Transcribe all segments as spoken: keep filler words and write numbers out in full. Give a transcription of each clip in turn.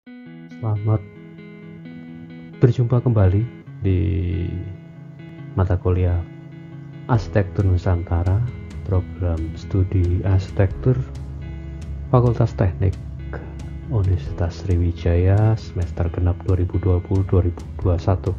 Selamat berjumpa kembali di mata kuliah Arsitektur Nusantara, program studi arsitektur Fakultas Teknik Universitas Sriwijaya semester genap dua ribu dua puluh dua ribu dua puluh satu.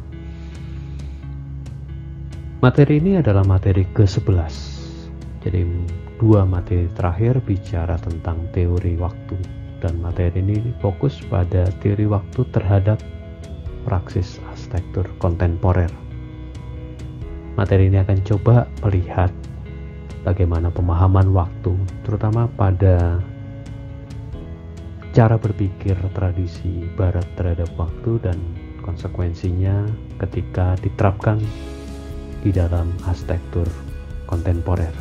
Materi ini adalah materi ke sebelas. Jadi dua materi terakhir bicara tentang teori waktu, dan materi ini fokus pada teori waktu terhadap praksis arsitektur kontemporer. Materi ini akan coba melihat bagaimana pemahaman waktu, terutama pada cara berpikir tradisi barat terhadap waktu dan konsekuensinya ketika diterapkan di dalam arsitektur kontemporer.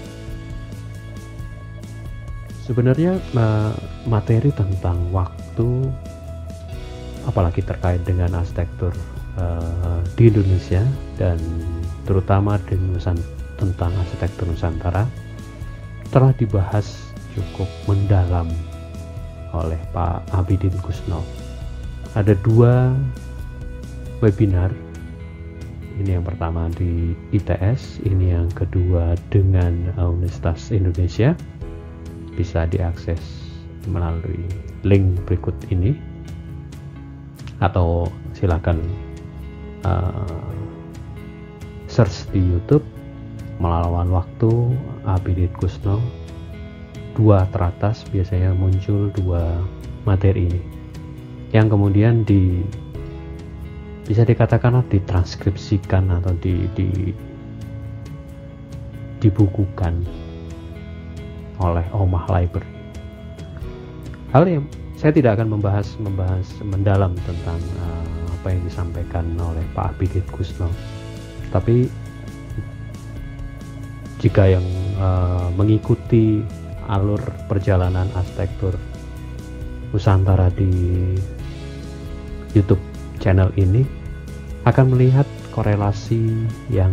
Sebenarnya materi tentang waktu, apalagi terkait dengan arsitektur uh, di Indonesia dan terutama di Nusan, tentang arsitektur Nusantara, telah dibahas cukup mendalam oleh Pak Abidin Kusno. Ada dua webinar, ini yang pertama di I T S, ini yang kedua dengan Universitas Indonesia. Bisa diakses melalui link berikut ini, atau silakan uh, search di YouTube Melawan Waktu Abidin Kusno. Dua teratas biasanya muncul dua materi ini, yang kemudian di bisa dikatakan ditranskripsikan atau di, di dibukukan oleh Omah Library. Hal yang saya tidak akan membahas membahas mendalam tentang uh, apa yang disampaikan oleh Pak Abidin Kusno, tapi jika yang uh, mengikuti alur perjalanan arsitektur Nusantara di YouTube channel ini akan melihat korelasi yang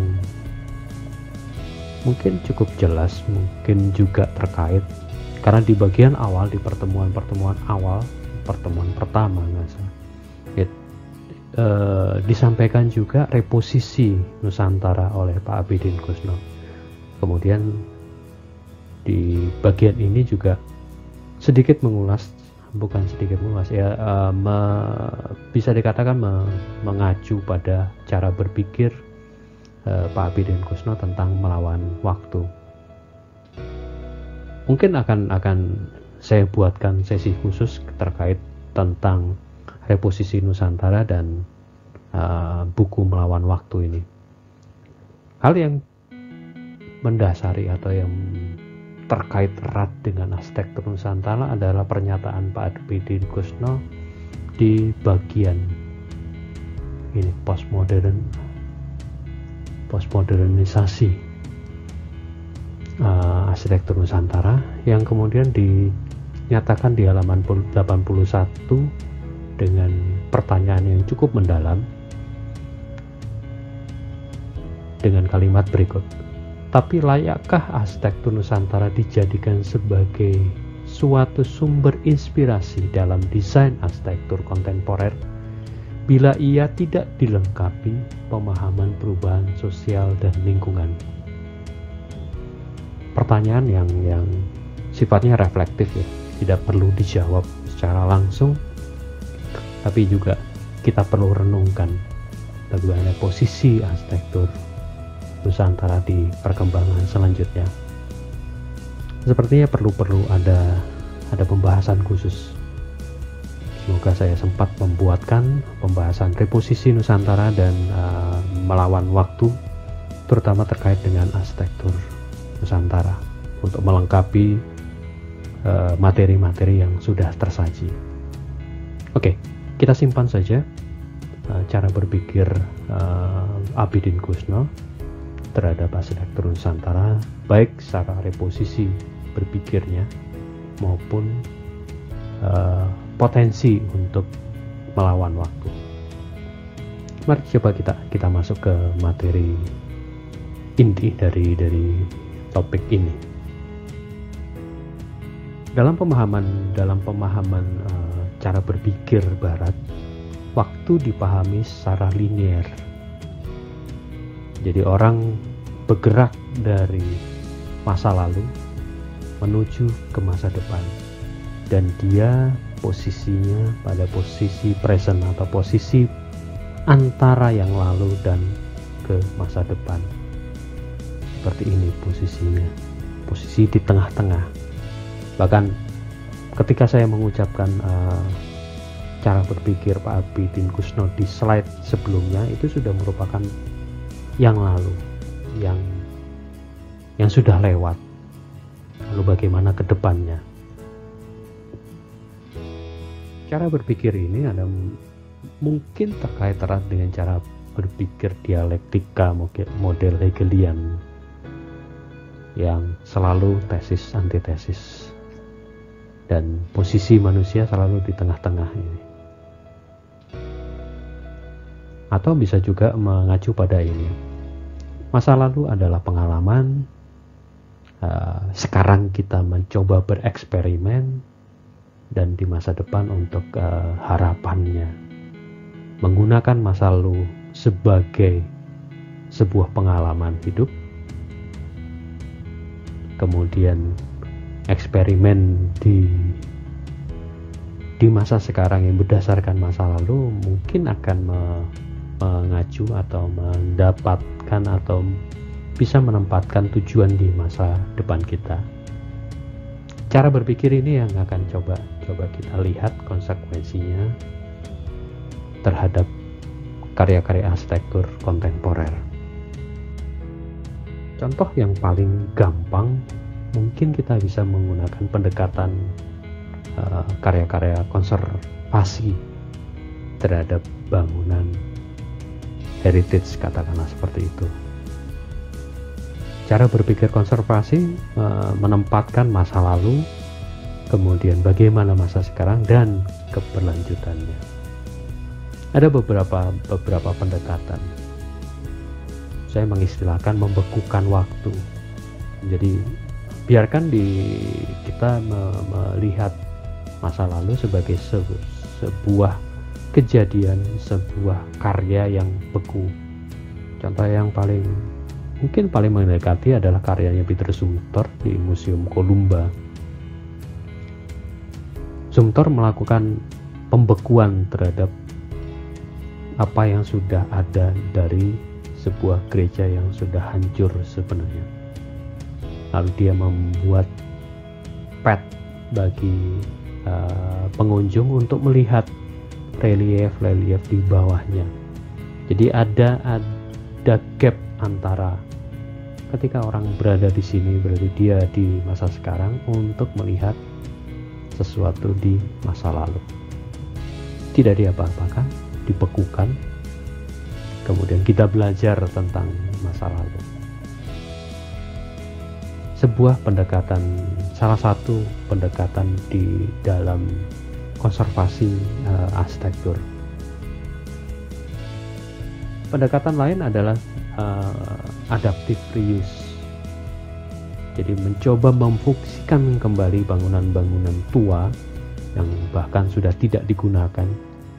mungkin cukup jelas, mungkin juga terkait, karena di bagian awal, di pertemuan-pertemuan awal, pertemuan pertama ya, e, disampaikan juga reposisi Nusantara oleh Pak Abidin Kusno. Kemudian di bagian ini juga sedikit mengulas, bukan sedikit mengulas ya, e, me, bisa dikatakan me, mengacu pada cara berpikir Pak Abidin Kusno tentang melawan waktu. Mungkin akan akan saya buatkan sesi khusus terkait tentang reposisi Nusantara dan uh, buku Melawan Waktu ini. Hal yang mendasari atau yang terkait erat dengan arsitektur Nusantara adalah pernyataan Pak Abidin Kusno di bagian ini, postmodern postmodernisasi uh, arsitektur Nusantara, yang kemudian dinyatakan di halaman delapan puluh satu dengan pertanyaan yang cukup mendalam dengan kalimat berikut: tapi layakkah arsitektur Nusantara dijadikan sebagai suatu sumber inspirasi dalam desain arsitektur kontemporer bila ia tidak dilengkapi pemahaman perubahan sosial dan lingkungan? Pertanyaan yang yang sifatnya reflektif ya, tidak perlu dijawab secara langsung, tapi juga kita perlu renungkan bagaimana posisi arsitektur Nusantara di perkembangan selanjutnya. Sepertinya perlu-perlu ada ada pembahasan khusus. Semoga saya sempat membuatkan pembahasan reposisi Nusantara dan uh, melawan waktu, terutama terkait dengan arsitektur Nusantara, untuk melengkapi uh, materi-materi yang sudah tersaji. Oke, kita simpan saja uh, cara berpikir uh, Abidin Kusno terhadap arsitektur Nusantara, baik secara reposisi berpikirnya maupun uh, potensi untuk melawan waktu. Mari coba kita kita masuk ke materi inti dari dari topik ini. Dalam pemahaman dalam pemahaman uh, cara berpikir Barat, waktu dipahami secara linear. Jadi orang bergerak dari masa lalu menuju ke masa depan, dan dia posisinya pada posisi present atau posisi antara yang lalu dan ke masa depan. Seperti ini posisinya, posisi di tengah-tengah. Bahkan ketika saya mengucapkan uh, cara berpikir Pak Abidin Kusno di slide sebelumnya, itu sudah merupakan yang lalu, yang yang sudah lewat. Lalu bagaimana ke depannya? Cara berpikir ini ada mungkin terkait erat dengan cara berpikir dialektika model Hegelian yang selalu tesis antitesis, dan posisi manusia selalu di tengah-tengah ini. Atau bisa juga mengacu pada ini, masa lalu adalah pengalaman, uh, sekarang kita mencoba bereksperimen, dan di masa depan untuk uh, harapannya. Menggunakan masa lalu sebagai sebuah pengalaman hidup, kemudian eksperimen di di masa sekarang yang berdasarkan masa lalu mungkin akan me, mengacu atau mendapatkan atau bisa menempatkan tujuan di masa depan kita. Cara berpikir ini yang akan coba coba kita lihat konsekuensinya terhadap karya-karya arsitektur kontemporer. Contoh yang paling gampang, mungkin kita bisa menggunakan pendekatan uh, karya-karya konservasi terhadap bangunan heritage, katakanlah seperti itu. Cara berpikir konservasi uh, menempatkan masa lalu, kemudian bagaimana masa sekarang dan keberlanjutannya. Ada beberapa beberapa pendekatan. Saya mengistilahkan membekukan waktu. Jadi biarkan di kita me, melihat masa lalu sebagai se, sebuah kejadian, sebuah karya yang beku. Contoh yang paling mungkin paling mendekati adalah karyanya Peter Zumthor di Museum Columba. Zumthor melakukan pembekuan terhadap apa yang sudah ada dari sebuah gereja yang sudah hancur sebenarnya. Lalu dia membuat pet bagi uh, pengunjung untuk melihat relief-relief di bawahnya. Jadi ada ada gap antara ketika orang berada di sini, berarti dia di masa sekarang untuk melihat sesuatu di masa lalu. Tidak diapa-apakan, dibekukan. Kemudian kita belajar tentang masa lalu. Sebuah pendekatan, salah satu pendekatan di dalam konservasi uh, arsitektur. Pendekatan lain adalah uh, adaptive reuse. Jadi mencoba memfungsikan kembali bangunan-bangunan tua yang bahkan sudah tidak digunakan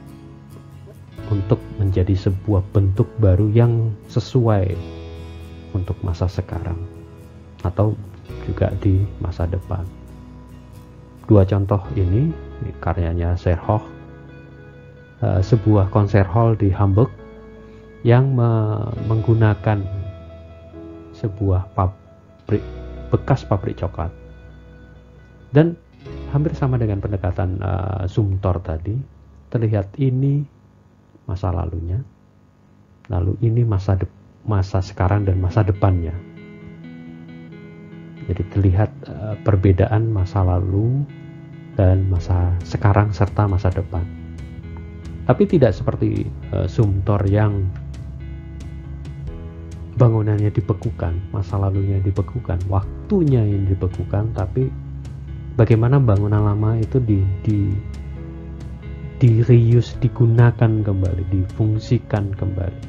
untuk menjadi sebuah bentuk baru yang sesuai untuk masa sekarang atau juga di masa depan. Dua contoh ini, karyanya Serhoch, uh, sebuah konser hall di Hamburg yang me- menggunakan sebuah pabrik, bekas pabrik coklat, dan hampir sama dengan pendekatan uh, Zumthor tadi. Terlihat ini masa lalunya, lalu ini masa de- masa sekarang dan masa depannya. Jadi terlihat uh, perbedaan masa lalu dan masa sekarang serta masa depan. Tapi tidak seperti uh, Zumthor yang bangunannya dibekukan, masa lalunya dibekukan, waktunya yang dibekukan, tapi bagaimana bangunan lama itu di, di di reuse, digunakan kembali, difungsikan kembali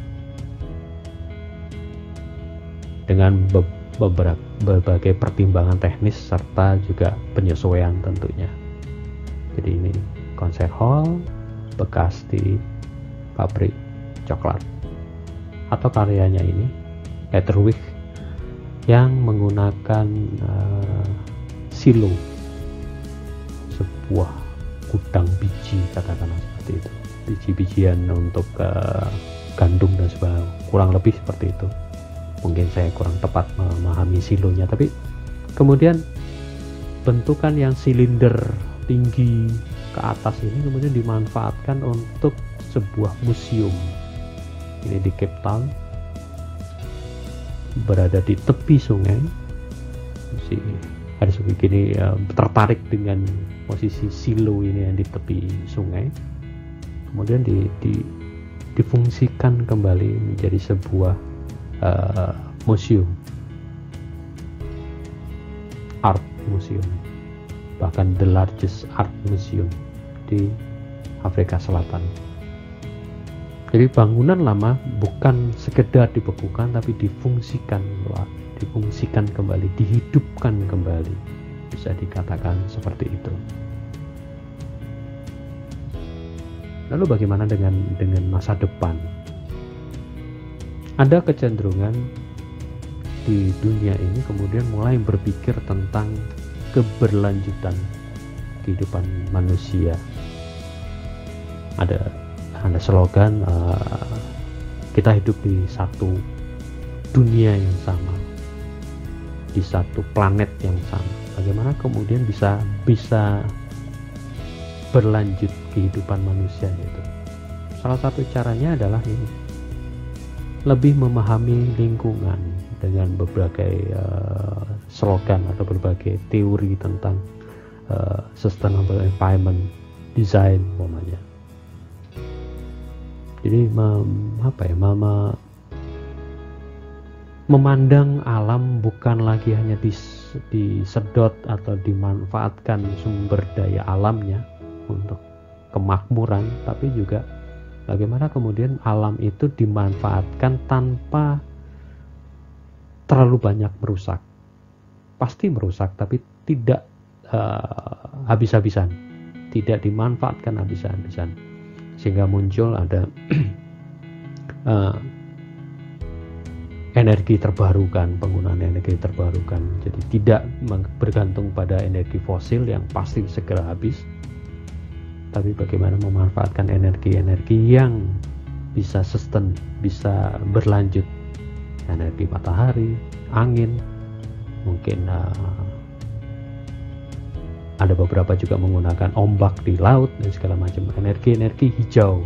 dengan be- beberapa berbagai pertimbangan teknis serta juga penyesuaian tentunya. Jadi ini konser hall bekas di pabrik coklat, atau karyanya ini Hedwig yang menggunakan uh, silo, sebuah gudang biji katakanlah seperti itu, biji-bijian untuk uh, gandum dan sebagainya, kurang lebih seperti itu. Mungkin saya kurang tepat memahami silonya, tapi kemudian bentukan yang silinder tinggi ke atas ini kemudian dimanfaatkan untuk sebuah museum. Ini di Cape Town, berada di tepi sungai. Si Hedwig ini uh, tertarik dengan posisi silo ini yang di tepi sungai, kemudian di, di, difungsikan kembali menjadi sebuah uh, museum, art museum, bahkan the largest art museum di Afrika Selatan. Jadi bangunan lama bukan sekedar dibekukan, tapi difungsikan, difungsikan kembali, dihidupkan kembali, bisa dikatakan seperti itu. Lalu bagaimana dengan dengan masa depan? Ada kecenderungan di dunia ini kemudian mulai berpikir tentang keberlanjutan kehidupan manusia. Ada ada slogan uh, kita hidup di satu dunia yang sama, di satu planet yang sama. Bagaimana kemudian bisa bisa berlanjut kehidupan manusia itu? Salah satu caranya adalah ini, lebih memahami lingkungan dengan berbagai uh, slogan atau berbagai teori tentang uh, sustainable environment design umpamanya. Jadi mem, apa ya, mem, memandang alam bukan lagi hanya dis, disedot atau dimanfaatkan sumber daya alamnya untuk kemakmuran, tapi juga bagaimana kemudian alam itu dimanfaatkan tanpa terlalu banyak merusak. Pasti merusak, tapi tidak uh, habis-habisan, tidak dimanfaatkan habis-habisan. Sehingga muncul ada uh, energi terbarukan, penggunaan energi terbarukan. Jadi tidak bergantung pada energi fosil yang pasti segera habis, tapi bagaimana memanfaatkan energi-energi yang bisa sustain, bisa berlanjut. Energi matahari, angin, mungkin uh, ada beberapa juga menggunakan ombak di laut dan segala macam, energi-energi hijau.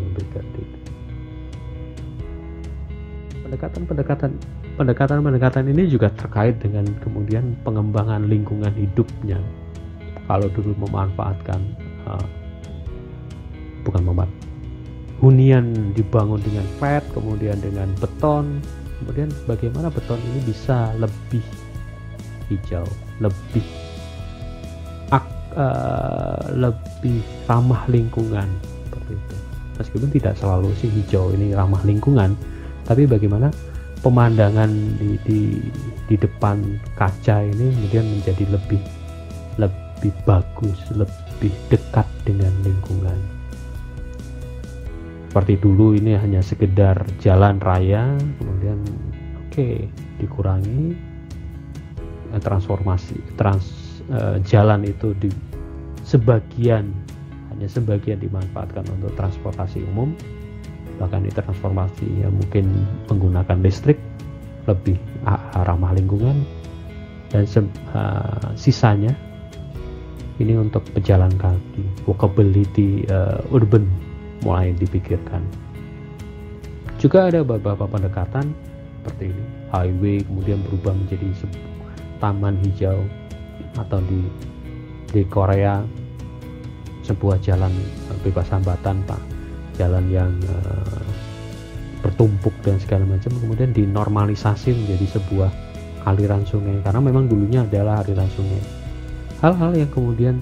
Pendekatan-pendekatan pendekatan-pendekatan ini juga terkait dengan kemudian pengembangan lingkungan hidupnya. Kalau dulu memanfaatkan uh, bukan memanfaatkan hunian dibangun dengan flat, kemudian dengan beton, kemudian bagaimana beton ini bisa lebih hijau, lebih ak, uh, lebih ramah lingkungan seperti itu. Meskipun tidak selalu sih hijau ini ramah lingkungan, tapi bagaimana pemandangan di di, di depan kaca ini kemudian menjadi lebih lebih bagus, lebih dekat dengan lingkungan. Seperti dulu ini hanya sekedar jalan raya, kemudian oke okay, dikurangi transformasi trans Uh, jalan itu di sebagian, hanya sebagian dimanfaatkan untuk transportasi umum, bahkan ditransformasi ya mungkin menggunakan listrik, lebih uh, ramah lingkungan, dan se- uh, sisanya ini untuk pejalan kaki, walkability uh, urban mulai dipikirkan. Juga ada beberapa pendekatan seperti ini, highway kemudian berubah menjadi sebuah taman hijau, atau di di Korea sebuah jalan bebas hambatan, Pak, jalan yang uh, bertumpuk dan segala macam, kemudian dinormalisasi menjadi sebuah aliran sungai, karena memang dulunya adalah aliran sungai. Hal-hal yang kemudian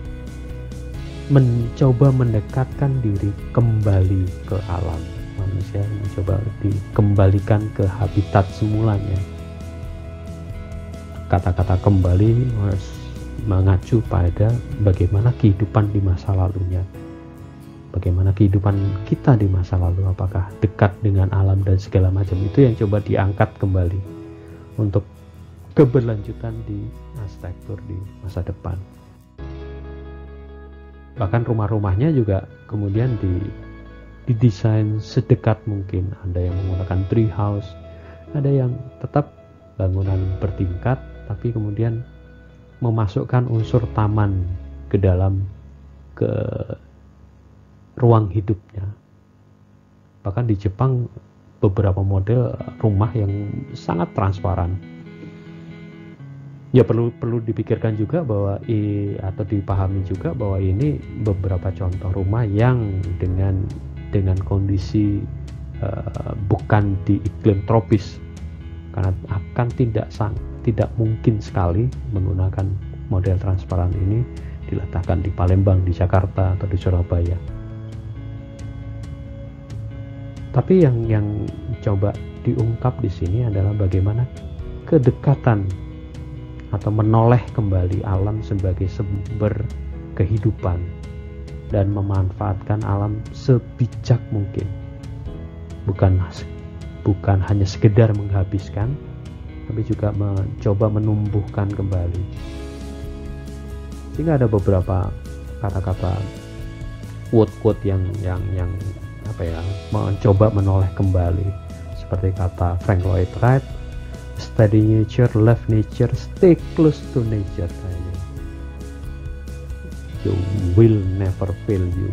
mencoba mendekatkan diri kembali ke alam, manusia mencoba dikembalikan ke habitat semulanya. Kata-kata kembali harus mengacu pada bagaimana kehidupan di masa lalunya. bagaimana kehidupan kita di masa lalu, apakah dekat dengan alam dan segala macam itu yang coba diangkat kembali untuk keberlanjutan di arsitektur di masa depan. Bahkan rumah-rumahnya juga kemudian di didesain sedekat mungkin. Ada yang menggunakan tree house, ada yang tetap bangunan bertingkat tapi kemudian memasukkan unsur taman ke dalam ke ruang hidupnya. Bahkan di Jepang beberapa model rumah yang sangat transparan. Ya perlu perlu dipikirkan juga bahwa i, atau dipahami juga bahwa ini beberapa contoh rumah yang dengan dengan kondisi uh, bukan di iklim tropis, karena akan tidak sang tidak mungkin sekali menggunakan model transparan ini diletakkan di Palembang, di Jakarta atau di Surabaya. Tapi yang yang coba diungkap di sini adalah bagaimana kedekatan atau menoleh kembali alam sebagai sumber kehidupan dan memanfaatkan alam sebijak mungkin. Bukan bukan hanya sekedar menghabiskan, tapi juga mencoba menumbuhkan kembali. Sehingga ada beberapa kata-kata quote-quote yang yang yang apa ya, mencoba menoleh kembali, seperti kata Frank Lloyd Wright, study nature, love nature, stay close to nature. You will never fail you.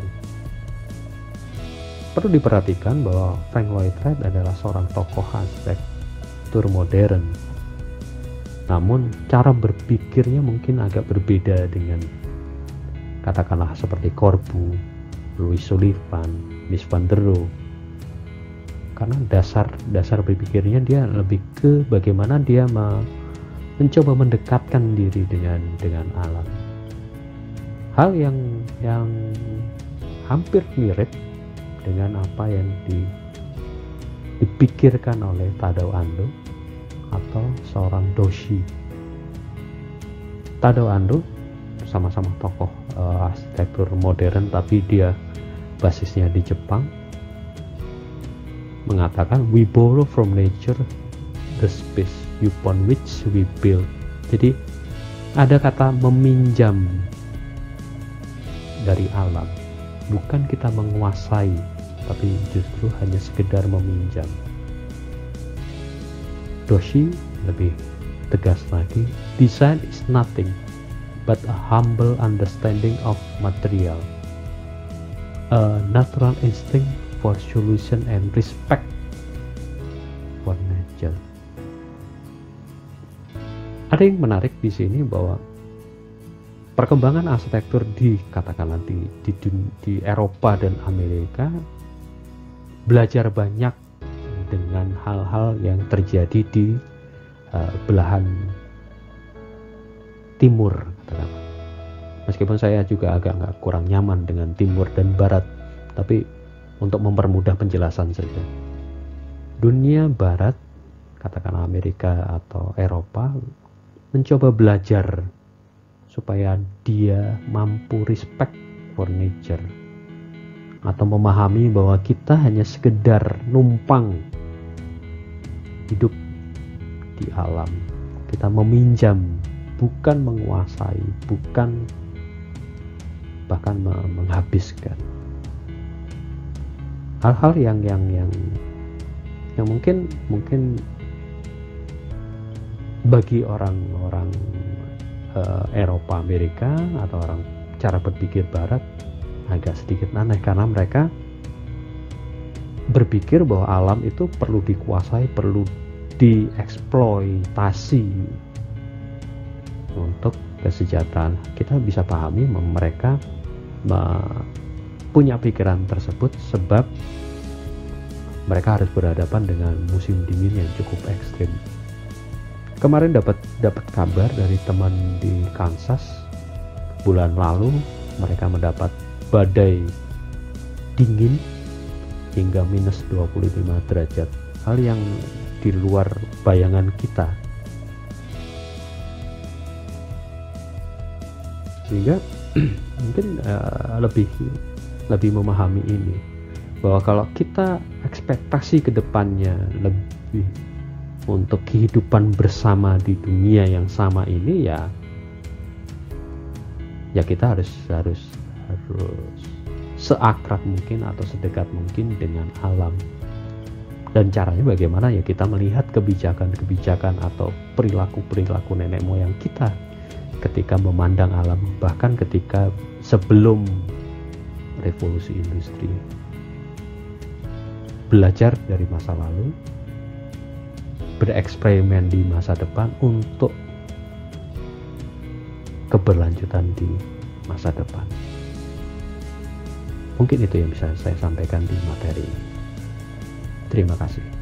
Perlu diperhatikan bahwa Frank Lloyd Wright adalah seorang tokoh arsitektur modern. Namun cara berpikirnya mungkin agak berbeda dengan katakanlah seperti Corbu, Louis Sullivan, Mies van der Rohe. Karena dasar dasar berpikirnya dia lebih ke bagaimana dia me, mencoba mendekatkan diri dengan dengan alam. Hal yang yang hampir mirip dengan apa yang di, dipikirkan oleh Tadao Ando atau seorang doshi. Tadao Ando sama-sama tokoh uh, arsitektur modern, tapi dia basisnya di Jepang, mengatakan we borrow from nature the space upon which we build. Jadi ada kata meminjam dari alam, bukan kita menguasai, tapi justru hanya sekedar meminjam. Doshi lebih tegas lagi, design is nothing but a humble understanding of material, a natural instinct for solution and respect for nature. Ada yang menarik di sini bahwa perkembangan arsitektur di katakanlah di, di di Eropa dan Amerika belajar banyak dengan hal-hal yang terjadi di uh, belahan timur, katakanlah. Meskipun saya juga agak nggak kurang nyaman dengan timur dan barat, tapi untuk mempermudah penjelasan saja. Dunia barat, katakanlah Amerika atau Eropa, mencoba belajar supaya dia mampu respect for nature, atau memahami bahwa kita hanya sekedar numpang hidup di alam. Kita meminjam, bukan menguasai, bukan bahkan menghabiskan. Hal-hal yang yang yang yang mungkin mungkin bagi orang-orang uh, Eropa, Amerika atau orang cara berpikir Barat agak sedikit aneh, karena mereka berpikir bahwa alam itu perlu dikuasai, perlu dieksploitasi untuk kesejahteraan. Kita bisa pahami mereka punya pikiran tersebut sebab mereka harus berhadapan dengan musim dingin yang cukup ekstrim. Kemarin dapat dapat kabar dari teman di Kansas, bulan lalu mereka mendapat badai dingin hingga minus dua puluh lima derajat, hal yang di luar bayangan kita. Sehingga mungkin uh, lebih lebih memahami ini, bahwa kalau kita ekspektasi ke depannya lebih untuk kehidupan bersama di dunia yang sama ini, ya ya kita harus harus harus seakrab mungkin atau sedekat mungkin dengan alam. Dan caranya bagaimana? Ya kita melihat kebijakan-kebijakan atau perilaku-perilaku nenek moyang kita ketika memandang alam, bahkan ketika sebelum revolusi industri. Belajar dari masa lalu, bereksperimen di masa depan untuk keberlanjutan di masa depan. Mungkin itu yang bisa saya sampaikan di materi ini. Terima kasih.